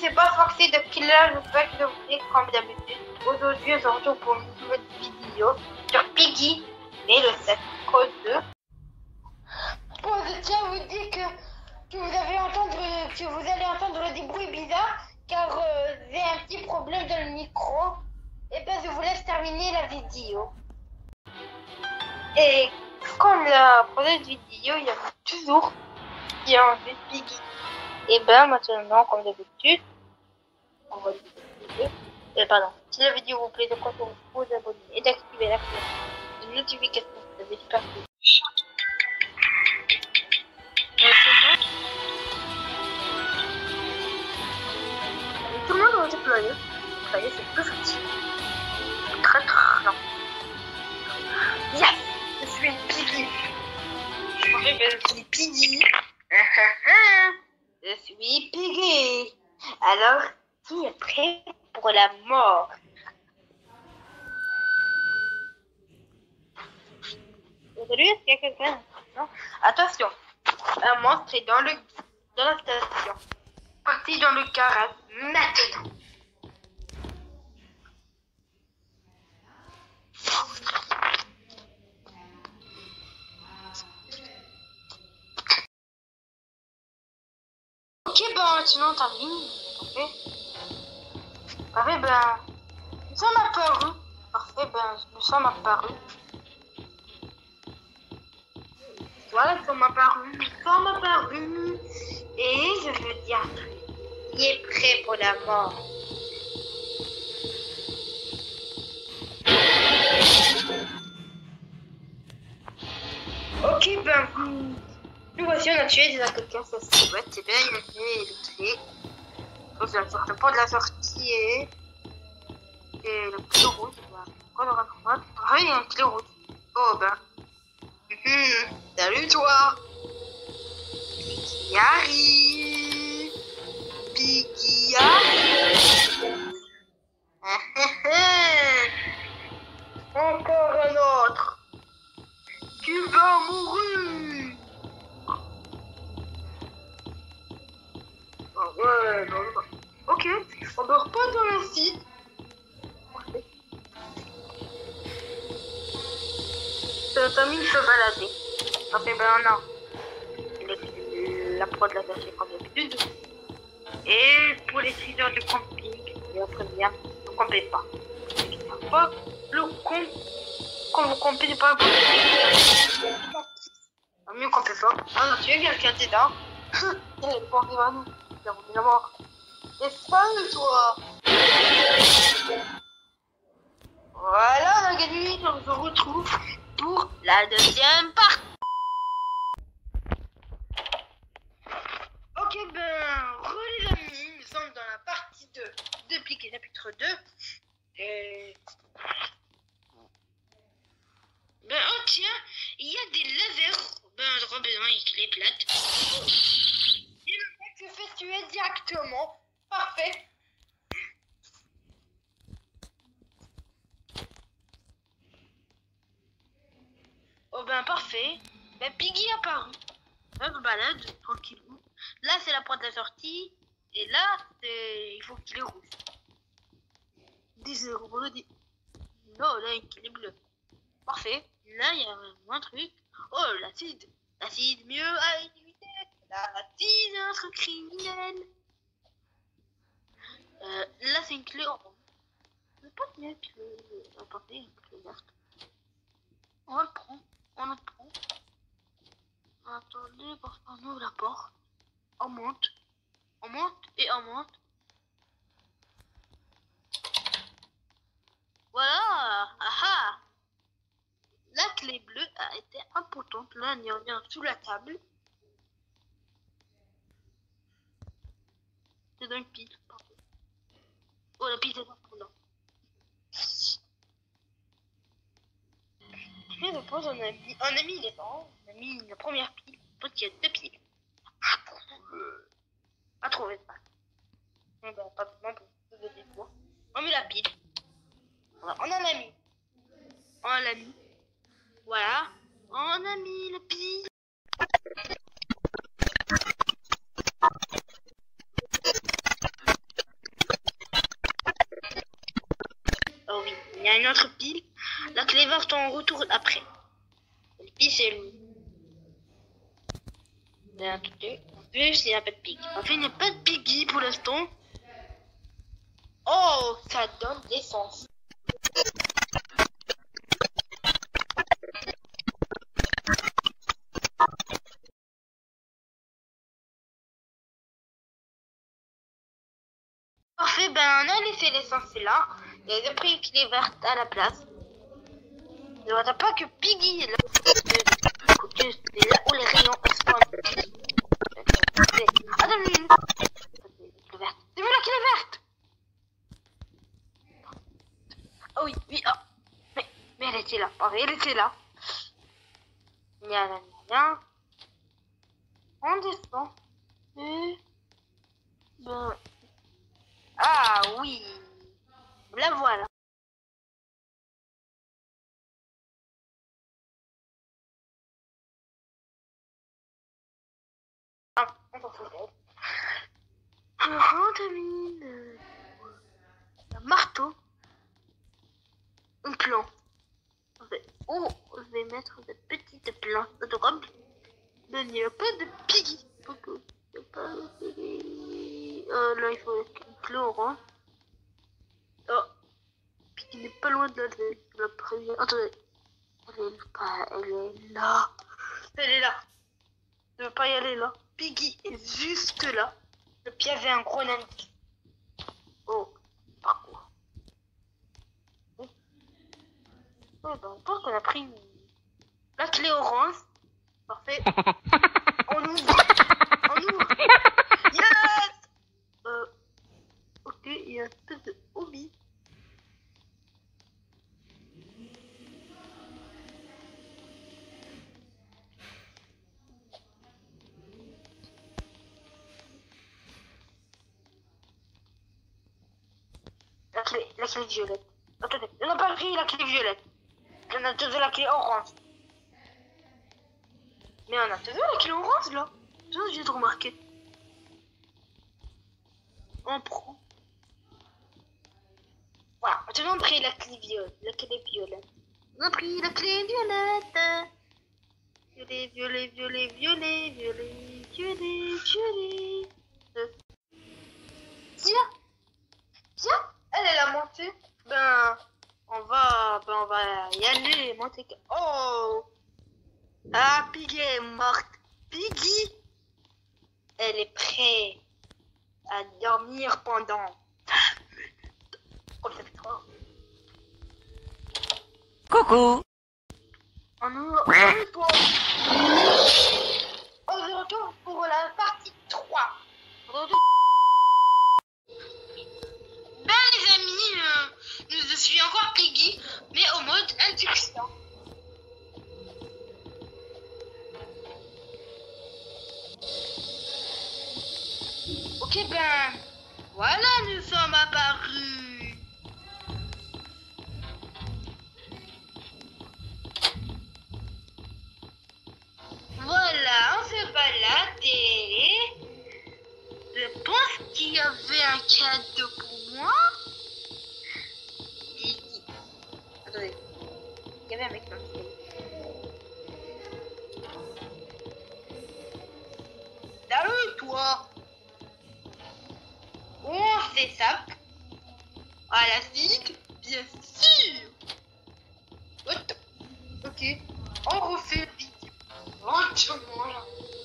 c'est pas Foxy de Killer, j'espère que vous êtes comme d'habitude. Aujourd'hui, on se retrouve pour une nouvelle vidéo sur Piggy et le 7 code 2. Bon, je tiens à vous dire que vous allez entendre des bruits bizarres car j'ai un petit problème dans le micro. Et ben, je vous laisse terminer la vidéo. Et comme la première vidéo, il y avait toujours qui a enlevé Piggy. Et ben maintenant, comme d'habitude, on va pardon. Si la vidéo vous plaît, de quoi vous abonner et d'activer la cloche de notification. C'est super cool. Tout le monde va déployer. Déployer, c'est plus facile. Très lent. Yes! Je suis Piggy. Je suis Piggy. Je suis Piggy. Alors, qui est prêt pour la mort? Salut, est-ce qu'il y a quelqu'un? Non? Attention, un monstre est dans la station. Partez dans le garage maintenant. Ok, ben, sinon t'as mis. Parfait, ben, nous sommes apparus. Parfait, ben, nous sommes apparus. Voilà, nous sommes apparus. Et je veux dire, il est prêt pour la mort. Ok, ben, nous voici, on a tué déjà quelqu'un, ça c'est ouais, c'est bien, il a été électrique. Donc, le pont de la sortie et le clé rouge. Quoi le droite? Ah, il y a un clé rouge. Oh, ben. Salut, toi. Piggy arrive. Piggy arrive. Encore un autre. Tu vas mourir. Oh, ouais, non. Ok, on ne meurt pas dans le site. Tommy peut balader. Enfin, ben non. La prod l'a caché comme d'habitude. Et pour les 6 heures de camping, et après bien, ne comptez pas. Pas le con. Quand vous comptez pas, vous mieux comptez pas. Ah non, tu es quelqu'un dedans. Il est pas arrivé à nous. Il a remis la mort. Et salut toi. Voilà, on a gagné. On se retrouve pour la deuxième partie. Ok, ben, les amis, nous sommes dans la partie 2 de Piggy chapitre 2. Et... ben, oh tiens, il y a des lasers. Ben, j'aurais besoin d'une clé plate. Et le mec se fait tuer directement. Parfait. Oh ben, parfait. Ben, Piggy est apparu. On se balade, tranquillou. Là, c'est la porte de la sortie. Et là, il faut qu'il est rouge. 10 euros. Non, là, il est bleu. Parfait. Là, il y a un truc. Oh, l'acide. L'acide, mieux à éviter. L'acide, notre criminel. Là, c'est une clé orange. C'est pas mieux que... Attendez, une clé verte. On le prend. Attendez, parce qu'on ouvre la porte. On monte et on monte. Voilà. Aha. La clé bleue a été importante. Là, on y revient sous la table. C'est dans une pile. Oh, la pile est dans le là. Je suppose on a mis les dents. On a mis la première pile. Je pense qu'il y a 2 piles. À trouver ça. On va pas pour on met la pile. Voilà, on en a mis. On l'a mis. Voilà. On a mis la pile. une autre pile. La clé verte, on retourne après. Le pile, c'est lui. Plus, il n'y a pas de piggy. En fait, il n'y a pas de piggy pour l'instant. Oh, ça donne des sens. Parfait, ben on a laissé l'essence là. Et j'ai pris une clé verte à la place. Ne vois pas que Piggy est là. C'est là où les rayons spawnent. Attends une minute. C'est la clé verte. Oh oui, oui, oh. Mais elle était là, pareil, elle était là. Gna. On descend. Et... Ben... Ah oui. La voilà. Ah, on s'en fout. Tamine. Un marteau. Un plan. Où je vais mettre des petites plantes adorables. Mais il n'y a pas de piggy. Il n'y a pas de piggy. Là, il faut une clé orange. Oh, piggy n'est pas loin de la première. Attendez. Elle est là. Elle est là. Je ne veux pas y aller là. Piggy est juste là. Le pied avait un gros indice. Oh, parcours. Oh, ben, je pense qu'on a pris la clé orange. Parfait. On ouvre. Yes. Ok, il y a une espèce de hobby. La clé violette. Attendez, on n'a pas pris la clé violette. On a trouvé la clé orange. Mais on a trouvé la clé orange là. Ça, j'ai remarqué. On prend. Voilà, maintenant on a pris la clé violette. On a pris la clé violette. Violet. Tiens, elle est la montée. On va y aller, monter. Oh! Ah, Piggy est morte. Piggy, elle est prête à dormir pendant. Oh, ça fait trop. Coucou. On se retrouve pour la partie 3. Ben les amis, je suis encore Piggy, mais au mode induction. Ok, ben voilà, nous sommes apparus. Voilà, on se balade et je pense qu'il y avait un cadeau pour moi. Attendez, il y avait un mec dans le ciel. Salut toi. On fait ça. À la stick, bien sûr. What? Ok, on refait le vidéo. Lentement là.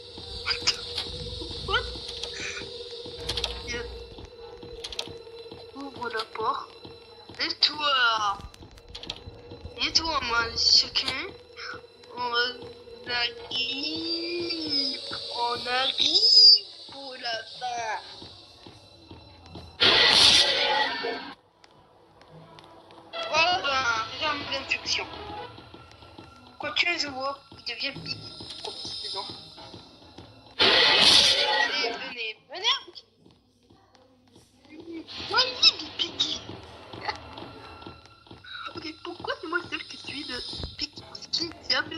What? Bien. Ouvre la porte. Et toi, moi, chacun. On arrive pour la fin. Voilà, ferme l'instruction. Quand tu es joueur, il devient Piggy, comme si dedans. Allez, venez. Voyez du Piggy. Ok, pourquoi c'est moi seul qui suis le Piggy? Qui diable?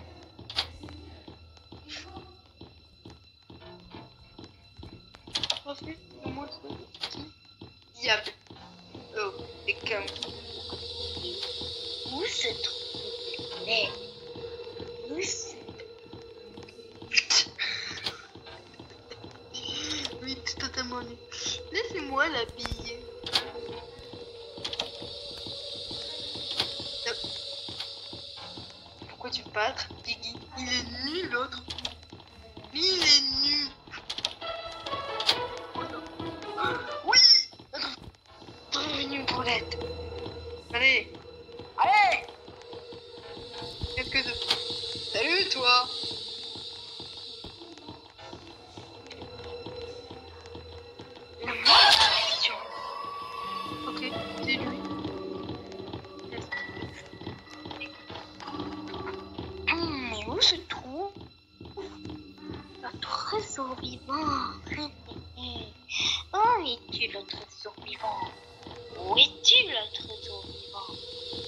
Parfait, moi seul qui diable. Oh, et comme. Où se trouve les Où se... Oui, c'est totalement nu. Laissez-moi l'habiller. Pourquoi tu parles, Piggy? Il est nu, l'autre. Oui, il est nu. Oui. Revenu pour l'aide. Allez. Allez. Qu'est-ce que c'est? Salut, toi. La malédiction. Ok, c'est lui. Mais où se trouve le trésor vivant? Où est-il le trésor vivant? Où est-il le trésor vivant?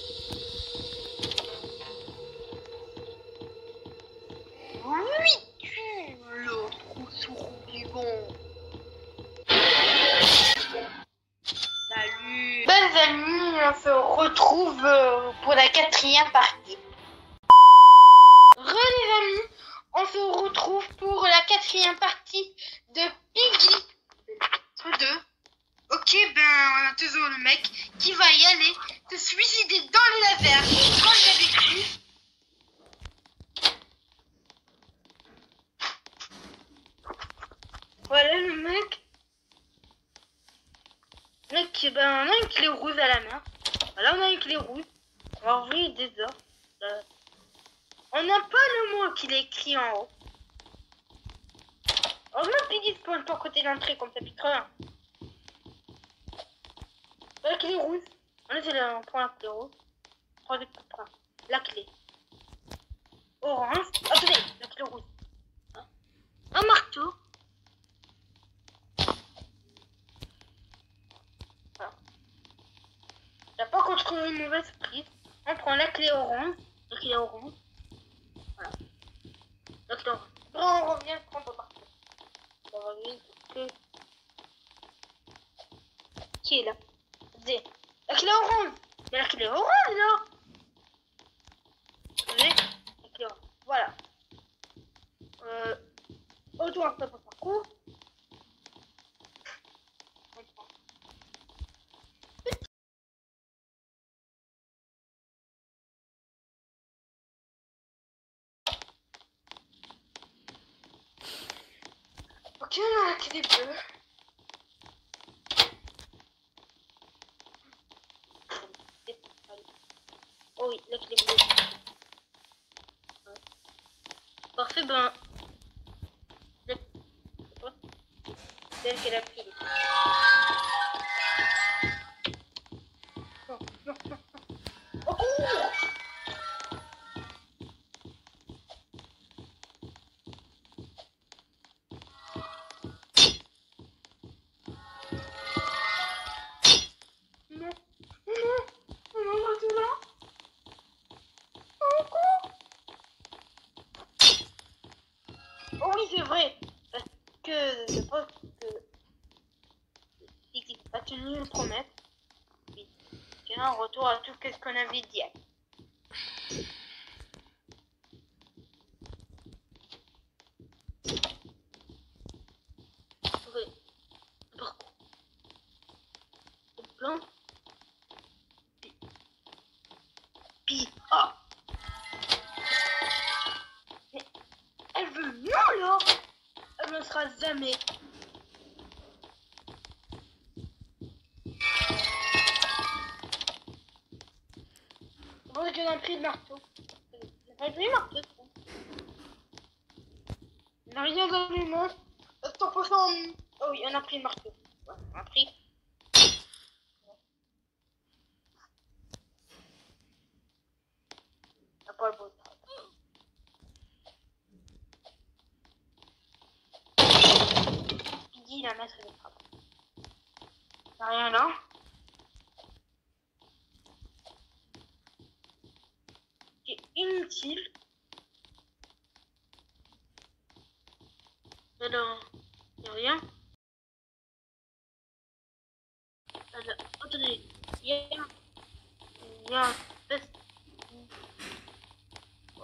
Où est-il le trésor vivant? Salut. Ben amis, on se retrouve pour la 4e partie. Les amis, on se retrouve pour la 4e partie de Piggy. 2. Ok, ben on a toujours le mec qui va y aller se suicider dans les lavers. Comme d'habitude. Voilà le mec. Mec, ben on a une clé rouge à la main. Voilà, on a une clé rouge. On va ouvrir des heures. On n'a pas le mot qu'il est écrit en haut. Heureusement Piggy spawn pas côté d'entrée comme ça pique rien. La clé rouge. On prend la clé rouge. On prend la clé. Orange. Attendez, la clé rouge. Un marteau. Voilà. T'as pas qu'on trouve une mauvaise prise. On prend la clé orange. La clé orange. Voilà. La clé orange. Bon, on revient prendre le marteau. On va revenir que... Qui est là? Zé. La clé orange. Mais la clé orange là. Zé. La clé orange. Voilà. Auto un peu pour parcours. Ok, on a la clé bleue. Oh oui, la clé bleue. Parfait, ben... C'est elle qu'elle a pris. Non, non, non. Au cours! Non, non, non, reste là. Au cours! Oh oui, c'est vrai. Parce que je pense que... Piggy a tenu une promesse. Oui. C'est un retour à tout ce qu'on avait dit. Oui. Pourquoi? Le plan. Puis, oh! Mais elle veut non là! Elle ne sera jamais. Bon, on a pris le marteau. On a pris le marteau. On n'a rien dans les mains. 100%. Oh oui, on a pris le marteau. Ouais, on a pris. On n'a pas le bon. Piggy, la maître de frappe. Y'a rien là. C'est inutile. Alors, y'a rien. Alors, attendez. Y'a un test.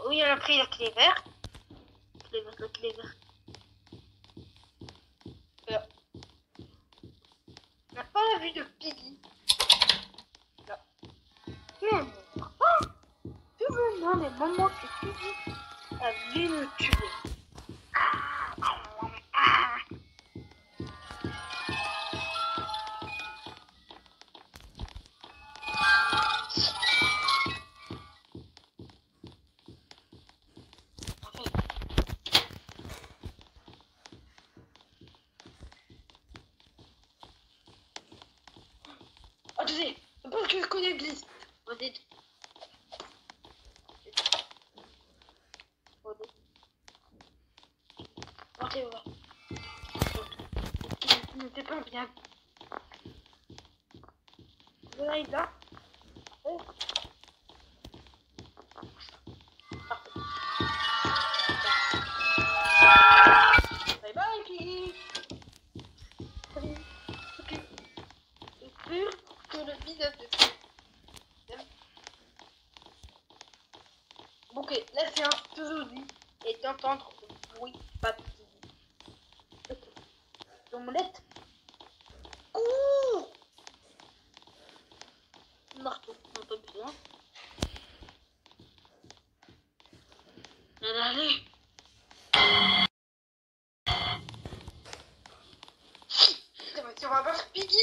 Oui, on a pris la clé verte. La clé verte. Là. On n'a pas la vue de Piggy. Là. Non. Oh, tout le monde est moment que Piggy a vu me tuer. Attendez, parce que je connais Glisse. Vas-y. Ok, ouais. Il n'était pas bien. Là, il est là. Bye bye, Piggy. Ok. C'est sûr que le visage de Piggy. Ok, là c'est un toujours-dit et d'entendre le bruit pas de Piggy. Ok. L'omelette. Ouh! Marteau, on n'a pas besoin. Allez. On va voir Piggy.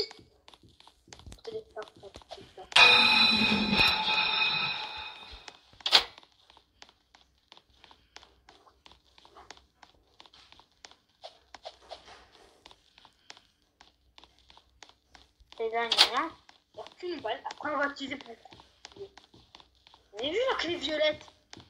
Et là, il n'y a rien. Il n'y a qu'une balle. Après, on va utiliser pour. Vous avez vu la clé violette?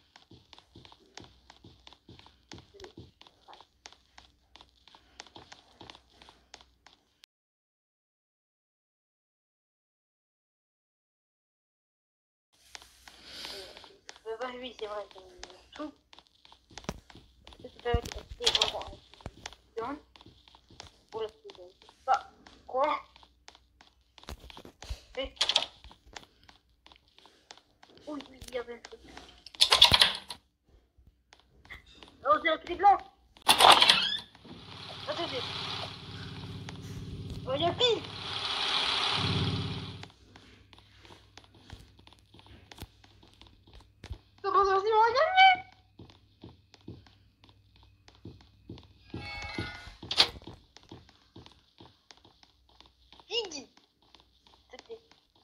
Bah oui, c'est vrai, c'est tout. C'est pas pour la bah, quoi? Et... oui, il y avait un truc. Oh, c'est la clé blanche. Attendez. Oh, il y a pile. Comment ça, on va gagner? Piggy. C'était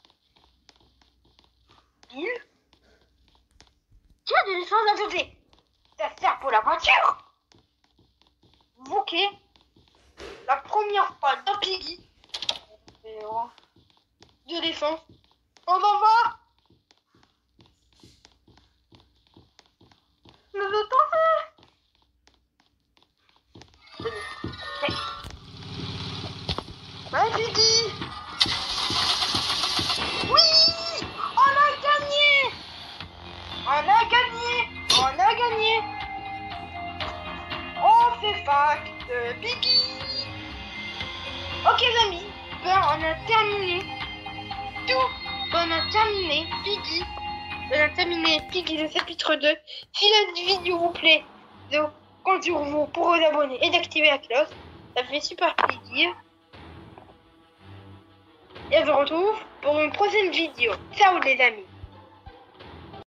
pile. Tu as des choses à sauter. Ça sert pour la voiture. Ok. La première fois de Piggy. De défense. On en va. Le temps fait. Bye Piggy. Oui. On a gagné. On a gagné. On a gagné. On fait fac de Piggy. Ok les amis, ben on a terminé tout. Ben, on a terminé Piggy. On a terminé Piggy le chapitre 2. Si la vidéo vous plaît, donc compte sur vous pour vous abonner et d'activer la cloche. Ça fait super plaisir. Et on se retrouve pour une prochaine vidéo. Ciao les amis.